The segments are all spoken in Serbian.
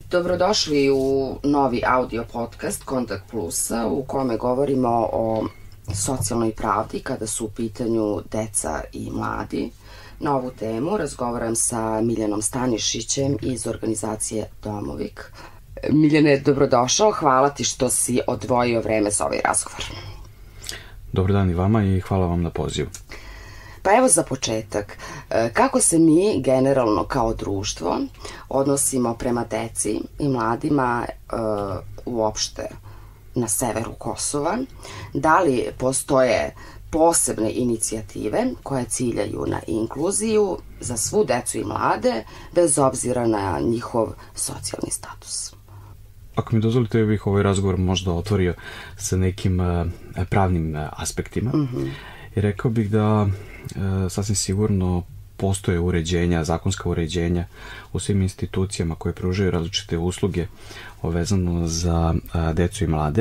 Dobrodošli u novi audio podcast Kontakt Plusa u kome govorimo o socijalnoj pravdi kada su u pitanju deca i mladi. Na ovu temu razgovaram sa Miljanom Stanišićem iz organizacije Domovik. Miljane, dobrodošao, hvala ti što si odvojio vreme za ovaj razgovor. Dobar dan i vama i hvala vam na pozivu. Pa evo za početak, kako se mi generalno kao društvo odnosimo prema deci i mladima uopšte na severu Kosova? Da li postoje posebne inicijative koje ciljaju na inkluziju za svu decu i mlade bez obzira na njihov socijalni status? Ako mi dozvolite, bih ovaj razgovor možda otvorio sa nekim pravnim aspektima. I rekao bih da sasvim sigurno postoje uređenja, zakonska uređenja u svim institucijama koje pružaju različite usluge vezano za decu i mlade.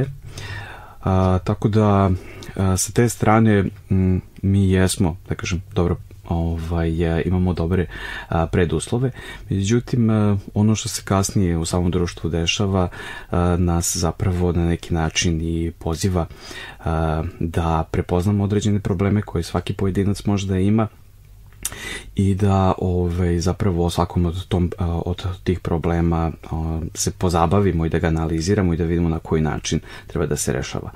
Tako da sa te strane mi jesmo, da kažem, dobro, imamo dobre preduslove. Međutim, ono što se kasnije u samom društvu dešava nas zapravo na neki način i poziva da prepoznamo određene probleme koje svaki pojedinac možda ima i da zapravo o svakom od tih problema se pozabavimo i da ga analiziramo i da vidimo na koji način treba da se rešava.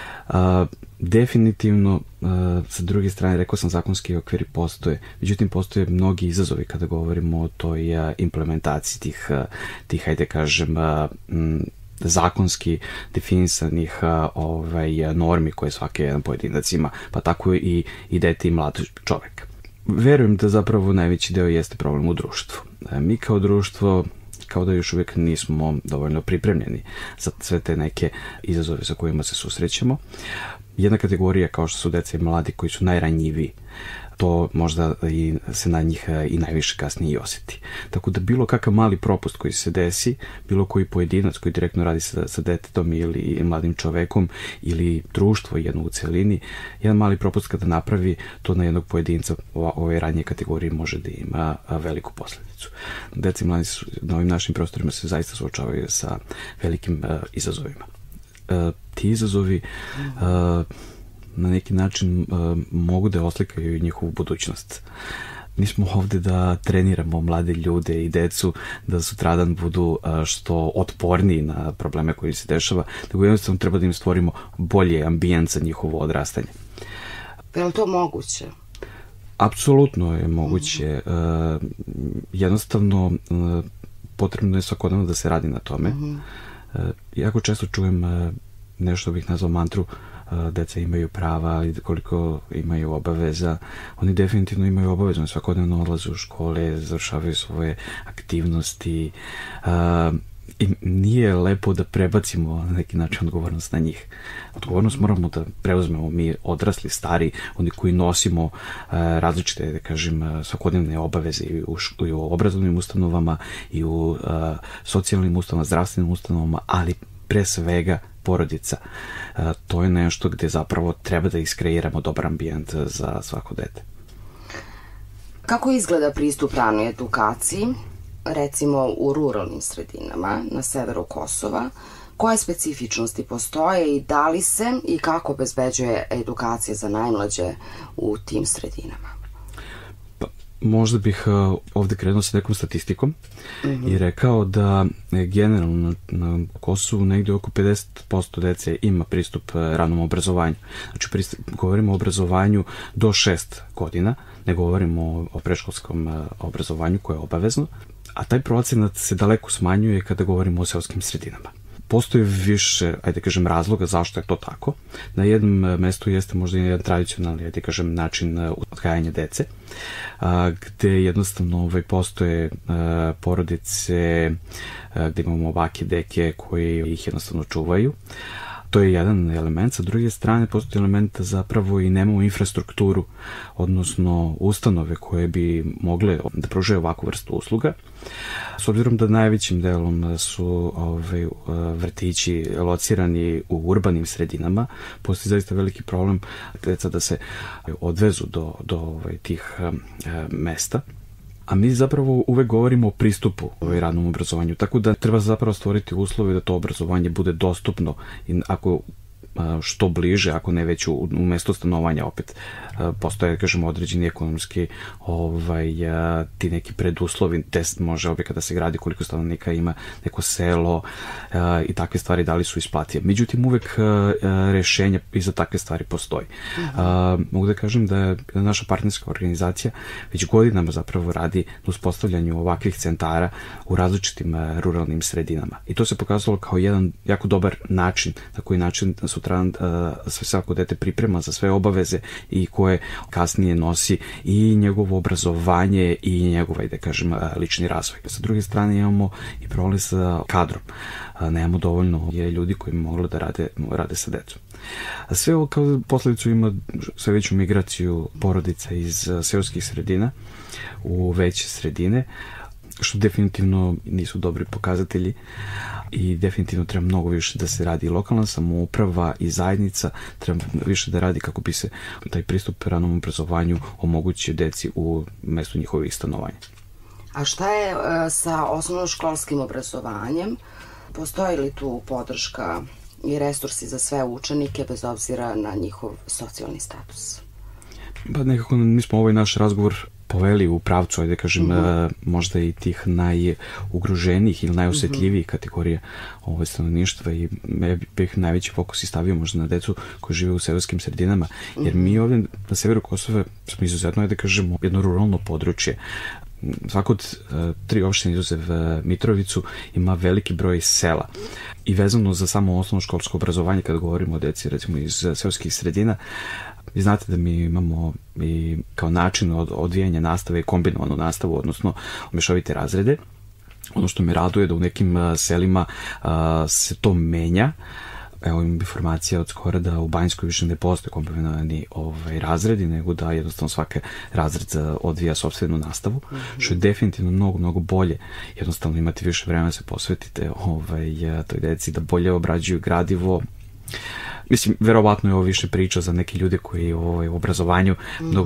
Definitivno, sa druge strane, rekao sam, zakonski okviri postoje, međutim postoje mnogi izazovi kada govorimo o toj implementaciji tih ajde kažem, zakonski definisanih normi koje svaki jedan pojedinac ima, pa tako i dete i mlad čovek. Verujem da zapravo najveći deo jeste problem u društvu. Mi kao društvo kao da još uvijek nismo dovoljno pripremljeni za sve te neke izazove sa kojima se susrećemo. Jedna kategorija kao što su deca i mladi koji su najranjiviji, to možda se na njih i najviše kasnije i osjeti. Tako da bilo kakav mali propust koji se desi, bilo koji pojedinac koji direktno radi sa detetom ili mladim čovekom ili društvo jedno u celini, jedan mali propust kada napravi to na jednog pojedinca ove ranije kategorije može da ima veliku posledicu. Deca i mladi na ovim našim prostorima se zaista suočavaju sa velikim izazovima. Ti izazovi na neki način mogu da oslikaju njihovu budućnost. Mi smo ovde da treniramo mlade ljude i decu da sutradan budu što otporniji na probleme koji se dešava, nego jednostavno treba da im stvorimo bolji ambijent za njihovo odrastanje. Je li to moguće? Apsolutno je moguće. Jednostavno potrebno je svakodnevno da se radi na tome. Jako često čujem nešto bih nazvao mantru deca imaju prava i koliko imaju obaveza. Oni definitivno imaju obavezu, oni svakodnevno odlaze u škole, završavaju svoje aktivnosti i nije lepo da prebacimo na neki način odgovornost na njih. Odgovornost moramo da preuzmemo mi odrasli, stari, oni koji nosimo različite, da kažem, svakodnevne obaveze i u obrazovnim ustanovama i u socijalnim ustanovama, zdravstvenim ustanovama, ali pre svega porodica. To je nešto gde zapravo treba da iskreiramo dobar ambijent za svako dete. Kako izgleda pristup ranoj edukaciji, recimo u ruralnim sredinama na severu Kosova? Koje specifičnosti postoje i da li se i kako obezbeđuje edukacija za najmlađe u tim sredinama? Možda bih ovde krenuo sa nekom statistikom i rekao da generalno na Kosovu negde oko 50% dece ima pristup ranom obrazovanju. Znači, govorimo o obrazovanju do 6 godina, ne govorimo o predškolskom obrazovanju koje je obavezno, a taj procenat se daleko smanjuje kada govorimo o seoskim sredinama. Postoji više, ajde kažem, razloga zašto je to tako. Na jednom mestu jeste možda jedan tradicionalni, ajde kažem, način odgajanja dece, gde jednostavno postoje porodice, gde imamo bake, deke koji ih jednostavno čuvaju. To je jedan element. Sa druge strane, postoji element zapravo i nemamo infrastrukturu, odnosno ustanove koje bi mogle da pružaju ovakvu vrstu usluga. S obzirom da najvećim delom su vrtići locirani u urbanim sredinama, postoji zaista veliki problem deca da se odvezu do tih mesta. A mi zapravo uvek govorimo o pristupu radnom obrazovanju, tako da treba zapravo stvoriti uslove da to obrazovanje bude dostupno i ako što bliže, ako ne već u mesto stanovanja opet. Postoje, kažemo, određeni ekonomski ti neki preduslovi, test može objekat da se gradi, koliko stanovnika ima, neko selo i takve stvari, da li su isplative. Međutim, uvek rešenja i za takve stvari postoji. Mogu da kažem da je naša partnerska organizacija već godinama zapravo radi na uspostavljanju ovakvih centara u različitim ruralnim sredinama. I to se pokazalo kao jedan jako dobar način, na koji način sutradan svako dete priprema za sve obaveze i koje kasnije nosi i njegovo obrazovanje i njegov, da kažem, lični razvoj. Sa druge strane imamo i problem sa kadrom. Nemamo dovoljno ljudi koji bi mogli da rade sa decom. Sve ovo kao posledicu ima sve veću migraciju porodica iz seoskih sredina u veće sredine, što definitivno nisu dobri pokazatelji i definitivno treba mnogo više da se radi. Lokalna samouprava i zajednica treba više da radi kako bi se taj pristup ranom obrazovanju omogućio deci u mestu njihovih stanovanja. A šta je sa osnovnoškolskim obrazovanjem? Postoji li tu podrška i resursi za sve učenike bez obzira na njihov socijalni status? Pa nekako mi smo ovaj naš razgovor poveli u pravcu, ajde kažem, možda i tih najugroženijih ili najosetljivijih kategorija stanovništva i ja bih najveći fokus i stavio možda na decu koji žive u seoskim sredinama, jer mi ovdje na severu Kosova smo izuzetno, ajde kažemo, jedno ruralno područje. Svako od 3 opštine izuzev Mitrovicu ima veliki broj sela i vezano za samo osnovnoškolsko obrazovanje kada govorimo o deci recimo iz seoskih sredina. Vi znate da mi imamo i kao način odvijanja nastave kombinovanu nastavu, odnosno mešovite razrede. Ono što me raduje da u nekim selima se to menja. Evo imam informacija od skora da u Banjskoj više ne postoje kombinovani razredi, nego da jednostavno svaki razred odvija sopstvenu nastavu, što je definitivno mnogo, mnogo bolje. Jednostavno imate više vremena da se posvetite toj deci, da bolje obrađuju gradivo. Mislim, verovatno je ovo više priča za neke ljude koji u obrazovanju mnogo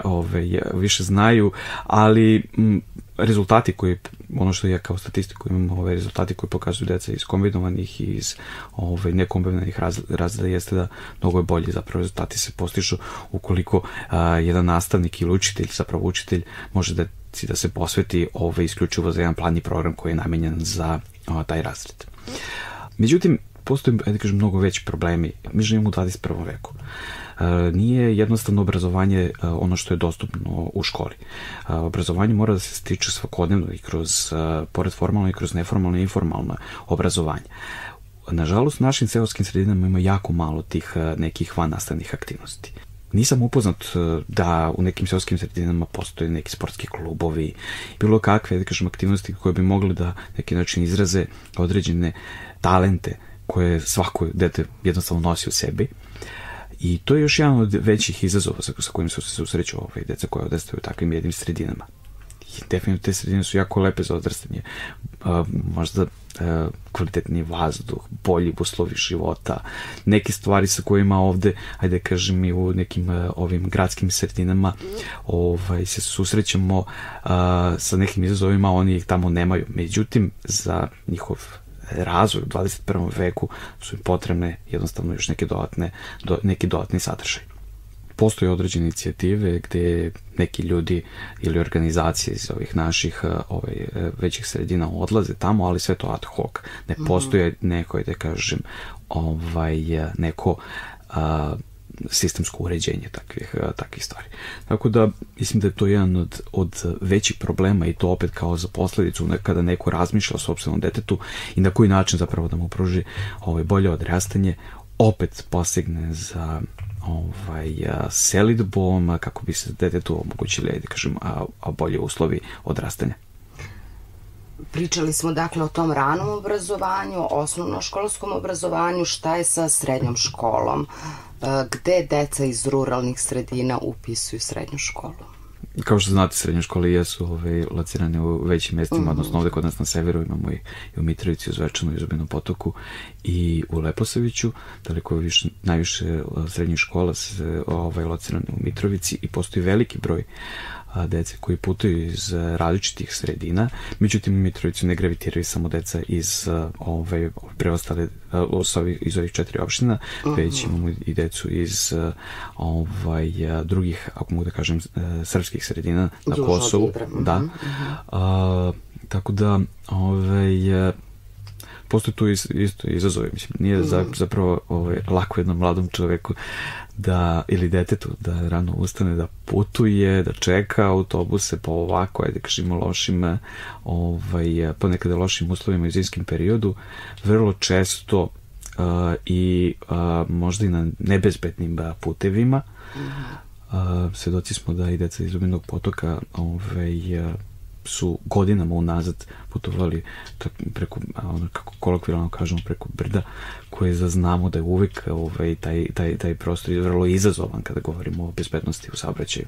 više znaju, ali rezultati koji, ono što ja kao statistiku imam, rezultati koji pokazuju deca iz kombinovanih i iz nekombinovanih razreda jeste da mnogo je bolje zapravo rezultati se postižu ukoliko jedan nastavnik ili učitelj, zapravo učitelj, može da se posveti isključivo za jedan plan i program koji je namenjen za taj razred. Međutim, postoji, da kažem, mnogo veći problemi. Mi živimo u 21. veku. Nije jednostavno obrazovanje ono što je dostupno u školi. Obrazovanje mora da se stiče svakodnevno i kroz, pored formalno i kroz neformalno i informalno obrazovanje. Nažalost, u našim seoskim sredinama ima jako malo tih nekih vannastavnih aktivnosti. Nisam upoznat da u nekim seoskim sredinama postoje neki sportski klubovi, bilo kakve, da kažem, aktivnosti koje bi mogli da neki način izraze određene talente koje svako dete jednostavno nosi u sebi. I to je još jedan od većih izazova sa kojim se susreću deca koja odrastaju u takvim jednim sredinama. I definitivno te sredine su jako lepe za odrastanje. Možda kvalitetni vazduh, bolji uslovi života, neke stvari sa kojima ovde, ajde kažem, i u nekim ovim gradskim sredinama se susrećemo sa nekim izazovima, oni ih tamo nemaju. Međutim, za njihov razvoj u 21. veku su im potrebne jednostavno još neki dodatni sadržaj. Postoje određene inicijative gde neki ljudi ili organizacije iz ovih naših većih sredina odlaze tamo, ali sve to ad hoc. Ne postoje neko, da kažem, neko sistemsko uređenje takvih stvari. Tako da, mislim da je to jedan od većih problema i to opet kao za posledicu kada neko razmišlja o sopstvenom detetu i na koji način zapravo da mu pruži bolje odrastanje, opet posegne za selidbom kako bi se detetu omogućili, da kažem, bolje uslovi odrastanja. Pričali smo dakle o tom ranom obrazovanju, osnovnoškolskom obrazovanju, šta je sa srednjom školom? Gde deca iz ruralnih sredina upisuju srednju školu? Kao što znate, srednje škole jesu locirane u većim mestima, odnosno ovde kod nas na severu imamo i u Mitrovici, u Zvečanu, i u Zubinom Potoku i u Leposaviću. Daleko najviše srednjih škola se locirane u Mitrovici i postoji veliki broj dece koji putuju iz različitih sredina, međutim u Mitrovicu ne gravitiraju samo deca iz preostale iz ovih 4 opština, već imamo i decu iz drugih, ako mogu da kažem, srpskih sredina na Kosovu. Da. Tako da postoje tu isto izazove. Mislim, nije zapravo lako jednom mladom čoveku ili detetu da rano ustane, da putuje, da čeka autobuse po ovako, ajde kažemo, lošim ponekada lošim uslovima u zimskim periodu, vrlo često i možda i na nebezbednim putevima. Svedoci smo da i deca iz Zubinog Potoka su godinama unazad putovali preko, kako kolokvijalno kažemo, preko brda, koje znamo da je uvek taj prostor je vrlo izazovan kada govorimo o bezbednosti u saobraćaju.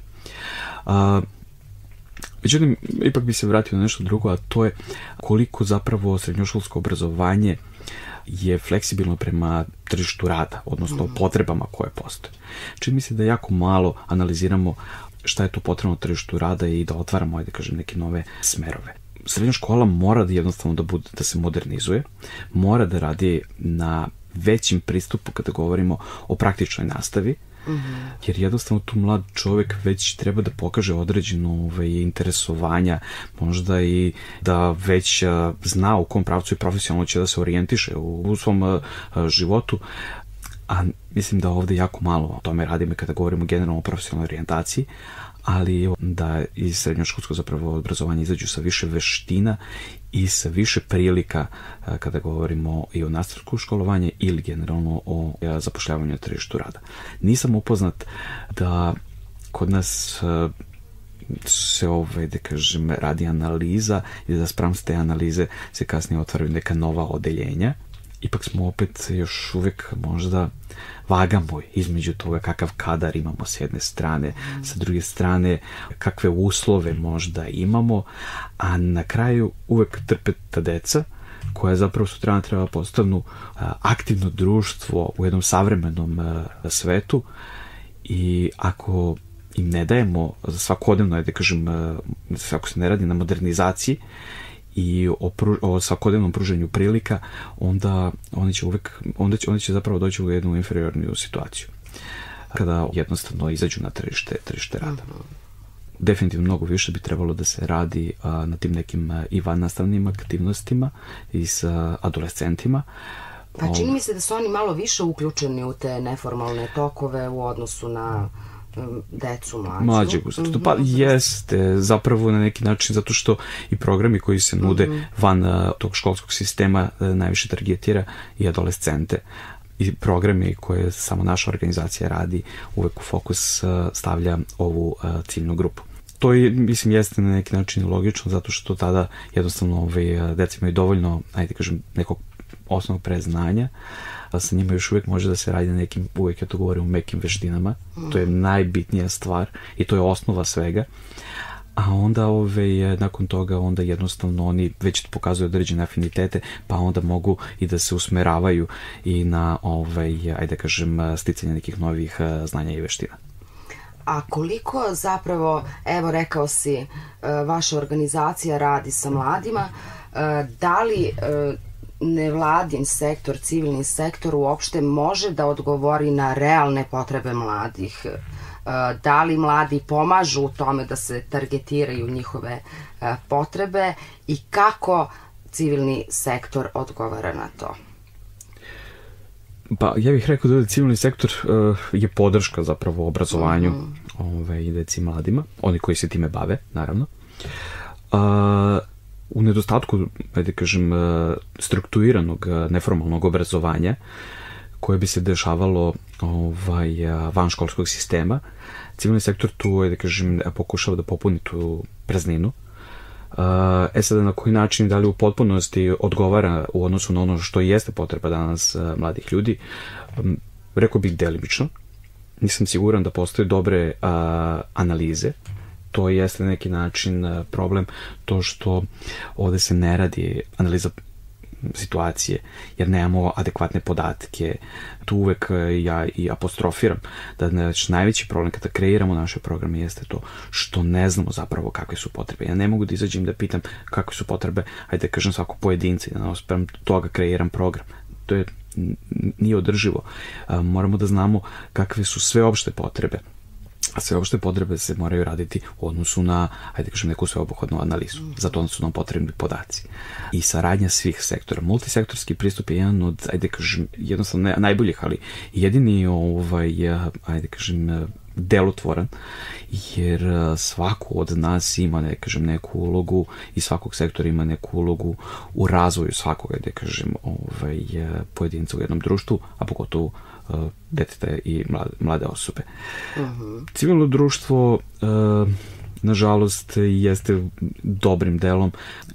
Međutim, ipak bi se vratio na nešto drugo, a to je koliko zapravo srednjoškolsko obrazovanje je fleksibilno prema tržištu rada, odnosno potrebama koje postoje. Čini mi se da jako malo analiziramo šta je to potrebno tržištu rada i da otvaramo, ajde kažem, neke nove smerove. Srednja škola mora da jednostavno da se modernizuje, mora da radi na većim pristupu kada govorimo o praktičnoj nastavi, jer jednostavno tu mlad čovek već treba da pokaže određeno interesovanja, možda i da već zna u kom pravcu i profesionalno će da se orijentiše u svom životu, a mislim da ovde jako malo o tome radimo kada govorimo generalno o profesionalnoj orijentaciji, ali da iz srednjoškolskog zapravo obrazovanja izađu sa više veština i sa više prilika kada govorimo i o nastavku školovanja ili generalno o zapošljavanju na tržištu rada. Nisam upoznat da kod nas se da kažem, radi analiza i da sprem s te analize se kasnije otvaraju neka nova odeljenja. Ipak smo opet još uvek možda vagamo između toga kakav kadar imamo s jedne strane, sa druge strane kakve uslove možda imamo, a na kraju uvek trpe ta deca koja zapravo sutra treba postanu aktivno društvo u jednom savremenom svetu i ako im ne dajemo svakodnevno, da kažem, ako se ne radi na modernizaciji i o svakodnevnom pruženju prilika, onda oni će zapravo doći u jednu inferiorniju situaciju kada jednostavno izađu na tržište rada. Definitivno mnogo više bi trebalo da se radi na tim nekim i vannastavnim aktivnostima i sa adolescentima. Pa čini mi se da su oni malo više uključeni u te neformalne tokove u odnosu na decu mlađeg uzrasta. Pa jeste, zapravo na neki način, zato što i programi koji se nude van tog školskog sistema najviše targetira i adolescente. I programi koje samo naša organizacija radi uvek u fokus stavlja ovu ciljnu grupu. To je, mislim, jeste na neki način logično, zato što tada jednostavno deca imaju dovoljno, ajde kažem, nekog osnovnog preznanja, a sa njima još uvijek može da se radi na nekim, uvijek ja to govorim, o mekim veštinama. To je najbitnija stvar i to je osnova svega. A onda nakon toga onda jednostavno oni već pokazuju određene afinitete, pa onda mogu i da se usmeravaju i na ajde kažem, sticanje nekih novih znanja i veština. A koliko zapravo, evo rekao si, vaša organizacija radi sa mladima, da li nevladin sektor, civilni sektor uopšte može da odgovori na realne potrebe mladih? Da li mladi pomažu u tome da se targetiraju njihove potrebe i kako civilni sektor odgovara na to? Pa ja bih rekao da civilni sektor je podrška zapravo obrazovanju i deci mladima, oni koji se time bave, naravno. U nedostatku, da kažem, strukturiranog neformalnog obrazovanja koje bi se dešavalo van školskog sistema, civilni sektor tu, da kažem, pokušava da popuni tu prazninu. Sada na koji način, da li u potpunosti odgovara u odnosu na ono što jeste potreba danas mladih ljudi, rekao bih delimično. Nisam siguran da postoje dobre analize. To jeste na neki način problem, to što ovde se ne radi analiza situacije, jer nemamo adekvatne podatke. Tu uvek ja i apostrofiram da najveći problem kada kreiramo naše programe jeste to što ne znamo zapravo kakve su potrebe. Ja ne mogu da izađem da pitam kakve su potrebe, ajde da kažem svakog pojedinca i da naspram toga kreiram program. To nije održivo. Moramo da znamo kakve su sve opšte potrebe. A sve opšte potrebe se moraju raditi u odnosu na, ajde kažem, neku sveobuhvatnu analizu. Zato su nam potrebni podaci. I saradnja svih sektora. Multisektorski pristup je jedan od, ajde kažem, jednostavno najboljih, ali jedini, ajde kažem, delotvoran, jer svako od nas ima, ne kažem, neku ulogu i svakog sektora ima neku ulogu u razvoju svakog, da kažem, pojedinca u jednom društvu, a pogotovo deteta i mlade osobe. Civilno društvo, nažalost, jeste dobrim delom,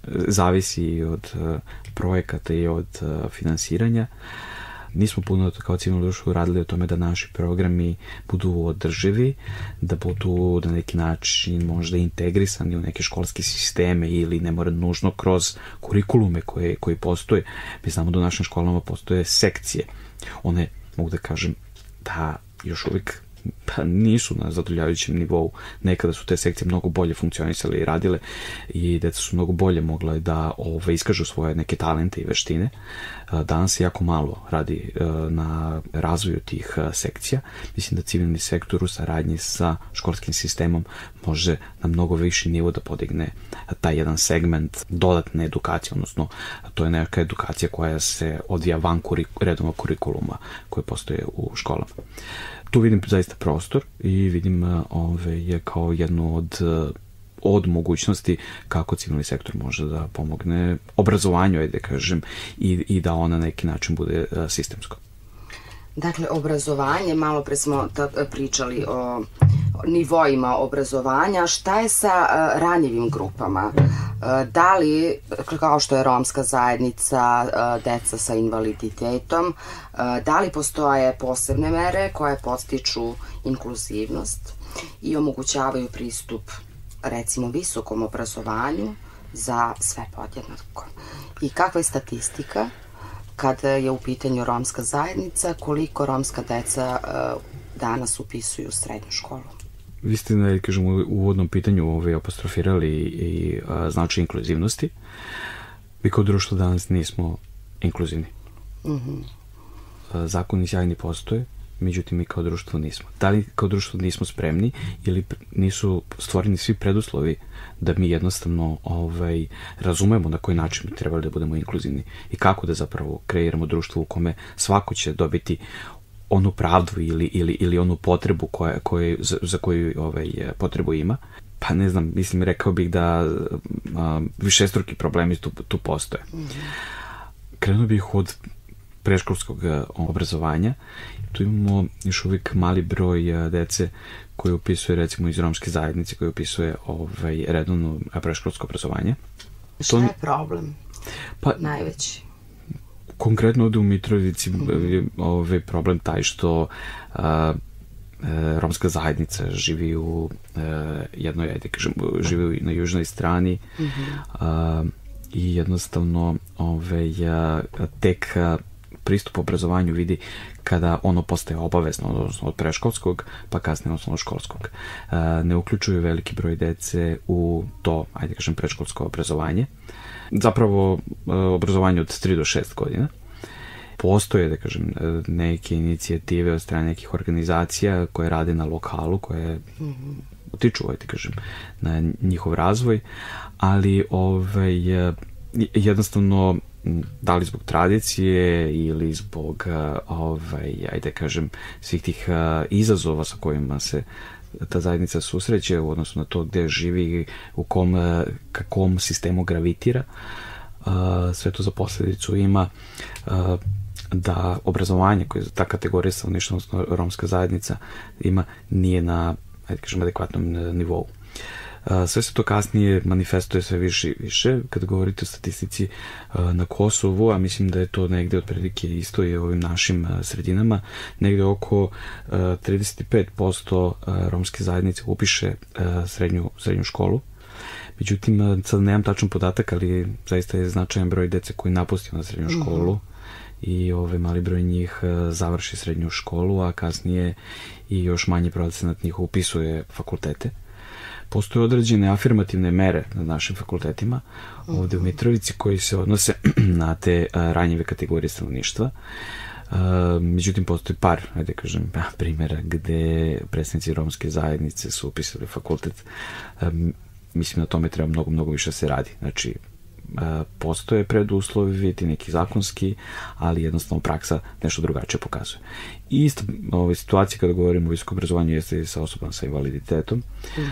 zavisi od projekata i od finansiranja. Nismo puno kao civilno društvo radili o tome da naši programi budu održivi, da budu na neki način možda integrisani u neke školske sisteme ili ne mora nužno kroz kurikulume koji postoje. Mi znamo da u našim školama postoje sekcije. One, mogu da kažem, da još uvijek nisu na zadovoljavajućem nivou. Nekada su te sekcije mnogo bolje funkcionisale i radile i deca su mnogo bolje mogle da iskažu svoje neke talente i veštine. Danas se jako malo radi na razvoju tih sekcija. Mislim da civilni sektor u saradnji sa školskim sistemom može na mnogo viši nivo da podigne taj jedan segment dodatne edukacije, odnosno to je neka edukacija koja se odvija van redovnog kurikuluma koje postoje u školama. Tu vidim zaista prostor i vidim kao jednu od mogućnosti kako civilni sektor može da pomogne obrazovanju, ajde kažem, i da ona na neki način bude sistemsko. Dakle, obrazovanje, malo pre smo pričali o nivoima obrazovanja. Šta je sa ranjivim grupama? Da li, kao što je romska zajednica, deca sa invaliditetom, da li postoje posebne mere koje podstiču inkluzivnost i omogućavaju pristup, recimo, visokom obrazovanju za sve podjednako? I kakva je statistika kada je u pitanju romska zajednica, koliko romska deca danas upisuju srednju školu? Vi ste, da kažem, u uvodnom pitanju apostrofirali i značaj inkluzivnosti. Mi kao društvo danas nismo inkluzivni. Zakoni sjajni postoje, međutim mi kao društvo nismo. Da li kao društvo nismo spremni ili nisu stvoreni svi preduslovi da mi jednostavno razumemo na koji način bi trebali da budemo inkluzivni i kako da zapravo kreiramo društvo u kome svako će dobiti onu pravdu ili onu potrebu za koju potrebu ima. Pa ne znam, mislim, rekao bih da višestruki problemi tu postoje. Krenuo bih od predškolskog obrazovanja. Tu imamo još uvijek mali broj dece koji upisuje, recimo, iz romske zajednice, koji upisuje redovno predškolsko obrazovanje. Šta je problem? Najveći? Konkretno ovde u Mitrovici je problem taj što romska zajednica živi u jednoj, ajde kažem, živi na južnoj strani i jednostavno tek pristup obrazovanju vidi kada ono postaje obavezno, odnosno od predškolskog pa kasnije osnovnoškolskog. Ne uključuju veliki broj dece u to, ajde kažem, predškolsko obrazovanje. Zapravo obrazovanje od 3 do 6 godina. Postoje, da kažem, neke inicijative od strane nekih organizacija koje rade na lokalu, koje utiču, da kažem, na njihov razvoj, ali jednostavno, da li zbog tradicije ili zbog, ajde kažem, svih tih izazova sa kojima se ta zajednica susreće u odnosu na to gde živi, u kom sistemu gravitira, sve to za posledicu ima da obrazovanje koje ta kategorija stanovništva, odnosno romska zajednica ima, nije na, ajde kažem, adekvatnom nivou. Sve se to kasnije manifestuje sve više i više. Kada govorite o statistici na Kosovu, a mislim da je to negde otprilike isto i u ovim našim sredinama, negde oko 35% romske zajednice upiše srednju školu. Međutim, sad nemam tačan podatak, ali zaista je značajan broj dece koji napusti na srednju školu i mali broj njih završi srednju školu, a kasnije i još manji procenat njih upisuje fakultete. Postoje određene afirmativne mere na našim fakultetima ovde u Mitrovici koji se odnose na te ranjive kategorije stanovništva. Međutim, postoji par, ajde kažem, primjera gde predstavnici romske zajednice su upisali fakultet. Mislim na tome treba mnogo više se radi. Znači, postoje preduslovi, ti neki zakonski, ali jednostavno praksa nešto drugačije pokazuje. I isto situacija kada govorimo o visokom obrazovanju jeste i sa osobama sa invaliditetom.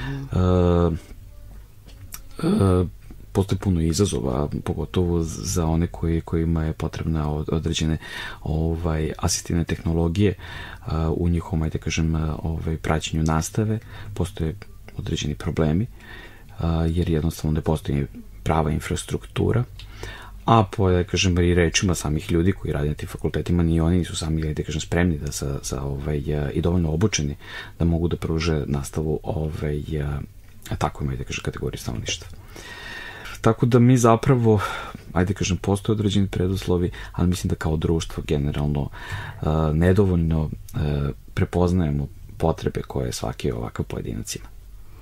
Postoji puno izazova, pogotovo za one kojima je potrebna određene asistivne tehnologije u njihovom, ajde kažem, praćenju nastave. Postoje određeni problemi, jer jednostavno ne postoji prava infrastruktura, a po, da kažem, i rečima samih ljudi koji rade na tim fakultetima, ni oni nisu sami, da kažem, spremni da i dovoljno obučeni da mogu da pruže nastavu tako imaju, da kažem, kategorije stanovništva. Tako da mi zapravo, ajde kažem, postoje određeni preduslovi, ali mislim da kao društvo generalno nedovoljno prepoznajemo potrebe koje svaki ovakav pojedinac ima.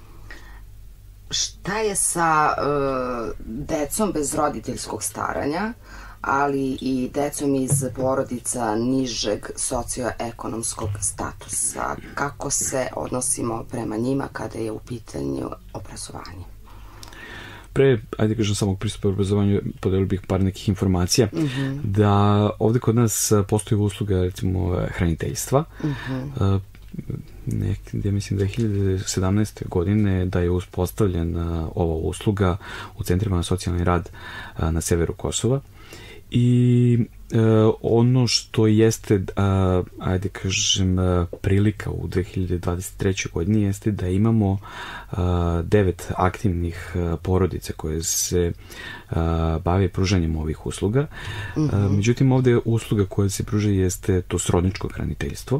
Šta je sa decom bez roditeljskog staranja, ali i decom iz porodica nižeg socioekonomskog statusa? Kako se odnosimo prema njima kada je u pitanju obrazovanje? Pre, ajde kažem, samog pristupa obrazovanju podelio bih par nekih informacija da ovde kod nas postoji usluga, recimo, hraniteljstva. Ja mislim da je 2017. godine da je uspostavljena ova usluga u centrima na socijalni rad na severu Kosova i ono što jeste, ajde kažem, prilika u 2023. godini jeste da imamo 9 aktivnih porodica koje se bave pružanjem ovih usluga. Međutim, ovde usluga koja se pruža jeste to srodničko hraniteljstvo,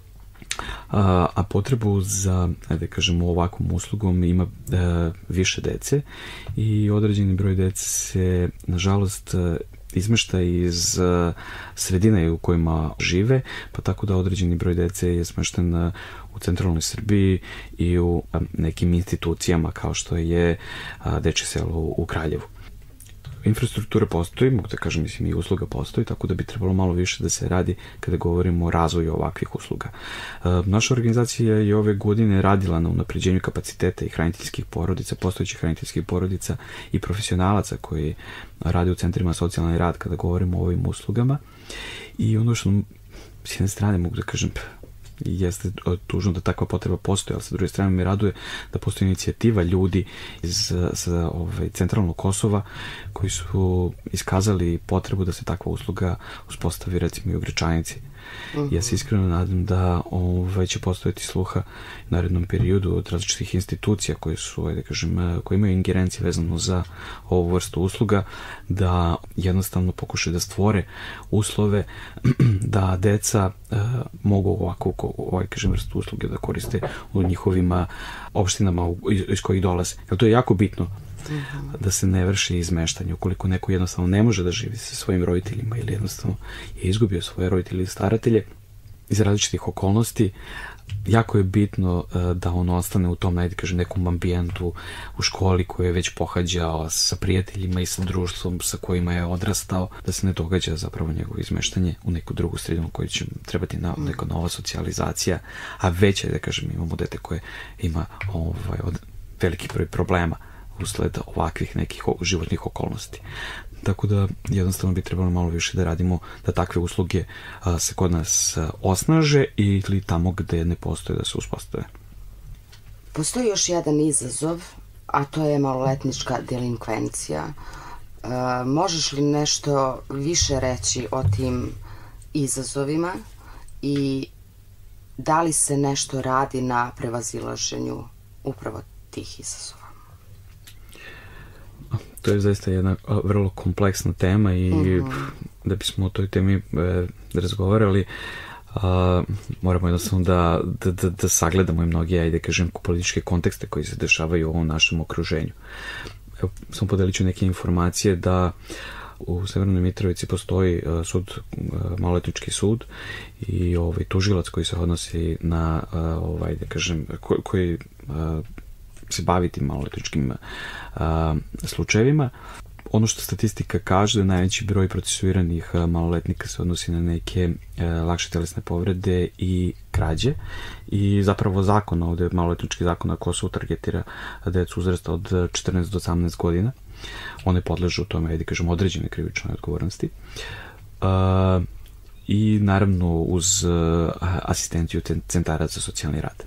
a potrebu za, da kažemo, ovakvom uslugom ima više dece i određeni broj dece se, nažalost, izmešta iz sredine u kojima žive, pa tako da određeni broj dece je smešten u centralnoj Srbiji i u nekim institucijama kao što je Dečje selo u Kraljevu. Infrastruktura postoji, mogu da kažem, mislim, i usluga postoji, tako da bi trebalo malo više da se radi kada govorimo o razvoju ovakvih usluga. Naša organizacija je ove godine radila na unapređenju kapaciteta i hraniteljskih porodica, postojećih hraniteljskih porodica i profesionalaca koji rade u centrima socijalni rad kada govorimo o ovim uslugama. I ono što s jedne strane mogu da kažem jeste tužno da takva potreba postoji, ali sa druge strane me raduje da postoji inicijativa ljudi iz centralnog Kosova koji su iskazali potrebu da se takva usluga uspostavi, recimo, i u Gračanici. Ja se iskreno nadam da će postojati sluha u narednom periodu od različitih institucija koje su, da kažem, koje imaju ingerencije vezano za ovu vrstu usluga, da jednostavno pokušaju da stvore uslove da deca mogu ovakvu kažem, vrstu usluge da koriste u njihovim opštinama iz kojih dolaze. Jer to je jako bitno da se ne vrši izmeštanje. Ukoliko neko jednostavno ne može da živi sa svojim roditeljima ili jednostavno je izgubio svoje roditelje ili staratelje iz različitih okolnosti, jako je bitno da on ostane u tom, najde kažem, nekom ambijentu u školi koju je već pohađao, sa prijateljima i sa društvom sa kojima je odrastao, da se ne događa zapravo njegovo izmeštanje u neku drugu sredinu koju će trebati neka nova socijalizacija, a već je, da kažem, imamo dete koje ima veliki broj problema usled ovakvih nekih životnih okolnosti. Tako da jednostavno bi trebalo malo više da radimo da takve usluge se kod nas osnaže ili tamo gde ne postoje da se uspostave. Postoji još jedan izazov, a to je maloletnička delinkvencija. Možeš li nešto više reći o tim izazovima i da li se nešto radi na prevazilaženju upravo tih izazova? To je zaista jedna vrlo kompleksna tema i da bismo o toj temi razgovarali, Moramo jednostavno da sagledamo i mnogi, ajde kažem, političke kontekste koji se dešavaju u ovom našem okruženju. Evo, sam podelit ću neke informacije da u Severnoj Mitrovici postoji sud, maloletnički sud i tužilac koji se odnosi na da kažem, koji se bavi tim maloletničkim slučajevima. Ono što statistika kaže da najveći broj procesuiranih maloletnika se odnosi na neke lakše telesne povrede i krađe i zapravo zakon ovde, maloletnički zakon na Kosovu targetira decu uzrasta od 14 do 18 godina. One podležu tome, ajde kažem, određene krivične odgovornosti. I naravno uz asistenciju centara za socijalni rad.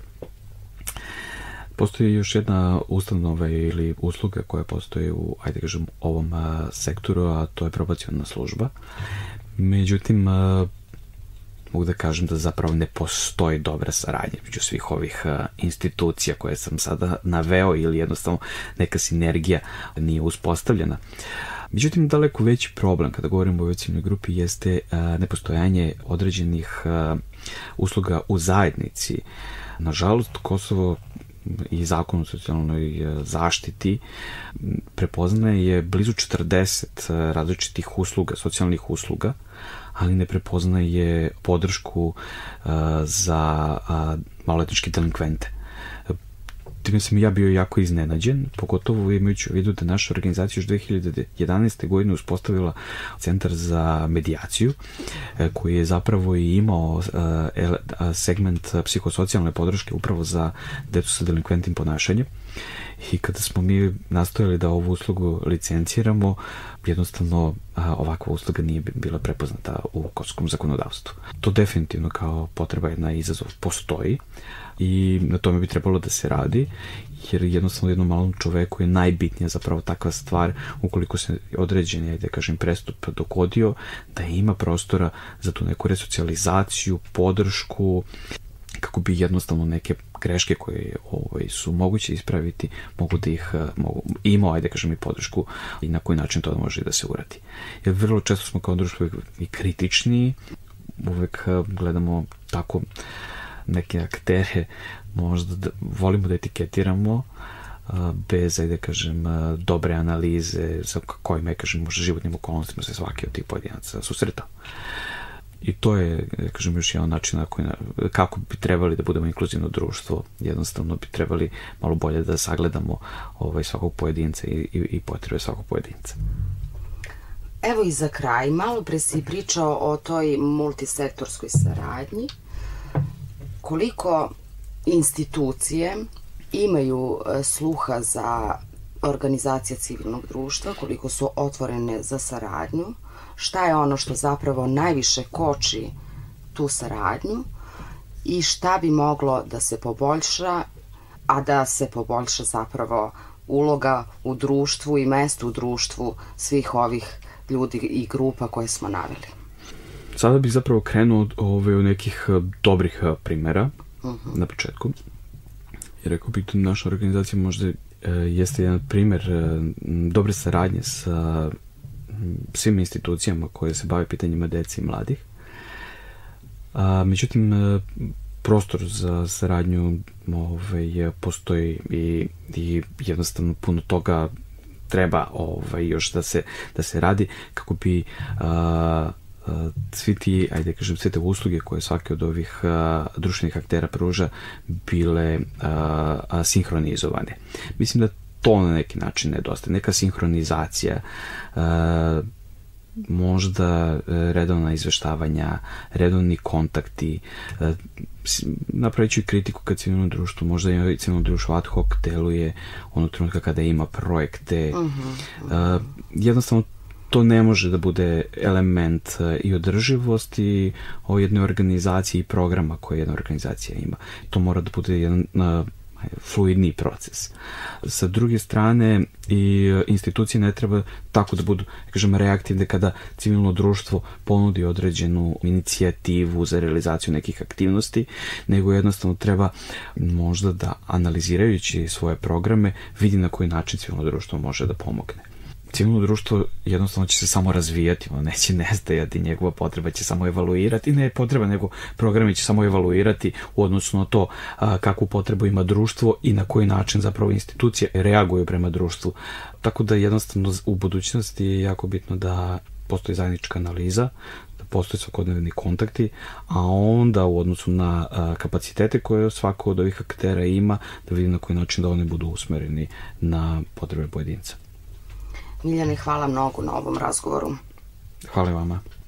Postoji još jedna ustanova ili usluga koja postoji u, ajde kažem, ovom sektoru, a to je probaciona služba. Međutim, mogu da kažem da zapravo ne postoji dobra saradnja među svih ovih institucija koje sam sada naveo ili jednostavno neka sinergija nije uspostavljena. Međutim, daleko veći problem kada govorimo o ovoj ciljnoj grupi jeste nepostojanje određenih usluga u zajednici. Nažalost, Kosovo i zakon o socijalnoj zaštiti prepoznaje blizu 40 različitih usluga, socijalnih usluga, ali ne prepoznaje podršku za maloletničke delinkvente. Time sam ja bio jako iznenađen, pogotovo imajući u vidu da naša organizacija još 2011. godine uspostavila centar za medijaciju, koji je zapravo i imao segment psihosocijalne podrške upravo za decu sa delinkventnim ponašanjem. I kada smo mi nastojali da ovu uslugu licenciramo, jednostavno ovakva usluga nije bila prepoznata u kosovskom zakonodavstvu. To definitivno kao potreba, jedna izazov postoji i na tome bi trebalo da se radi, jer jednostavno jednom malom čoveku je najbitnija zapravo takva stvar, ukoliko se određeni, ajde kažem, prestup dogodio, da ima prostora za tu neku resocijalizaciju, podršku, kako bi jednostavno neke greške koje su moguće ispraviti, mogu da ih imao, ajde kažem, i podršku i na koji način to može da se uradi. Jer vrlo često smo kao društvo i kritični, uvek gledamo tako neke aktere, možda volimo da etiketiramo bez, ajde kažem, dobre analize sa kojim, ajde kažem, možda životnim okolnostima se svaki od tih pojedinaca susretao. I to je, kažem, još jedan način kako bi trebali da budemo inkluzivno društvo. Jednostavno bi trebali malo bolje da sagledamo svakog pojedinca i potrebe svakog pojedinca. Evo i za kraj, malo pre si pričao o toj multisektorskoj saradnji. Koliko institucije imaju sluha za organizacije civilnog društva, koliko su otvorene za saradnju, šta je ono što zapravo najviše koči tu saradnju i šta bi moglo da se poboljša, a da se poboljša zapravo uloga u društvu i mesto u društvu svih ovih ljudi i grupa koje smo naveli. Sada bih zapravo krenuo od nekih dobrih primjera na početku. I rekao bih da naša organizacija možda jeste jedan primjer dobre saradnje sa svim institucijama koje se bave pitanjima dece i mladih. Međutim, prostor za saradnju postoji i jednostavno puno toga treba još da se radi kako bi svi ti, ajde kažem, sve te usluge koje svaki od ovih društvenih aktera pruža bile sinhronizovane. Mislim da to na neki način nedostaje. Neka sinhronizacija, možda redovna izveštavanja, redovni kontakti, napravit ću i kritiku kad civilno društvo, možda i civilno društvo ad hoc deluje onog trenutka kada ima projekte. Jednostavno to ne može da bude element i održivosti o jednoj organizaciji i programa koje jedna organizacija ima. To mora da bude jedan fluidni proces. Sa druge strane, i institucije ne treba tako da budu, kažem, reaktivne kada civilno društvo ponudi određenu inicijativu za realizaciju nekih aktivnosti, nego jednostavno treba možda da, analizirajući svoje programe, vidi na koji način civilno društvo može da pomogne. Civilno društvo jednostavno će se samo razvijati, ono neće nestajati, njegova potreba će samo evaluirati, ne potreba, nego programi će samo evaluirati u odnosu na to kakvu potrebu ima društvo i na koji način zapravo institucije reaguju prema društvu. Tako da jednostavno u budućnosti je jako bitno da postoji zajednička analiza, da postoje svakodnevni kontakti, a onda u odnosu na kapacitete koje svako od ovih aktera ima, da vidi na koji način da oni budu usmereni na potrebe pojedinca. Miljane, hvala mnogo na ovom razgovoru. Hvala vama.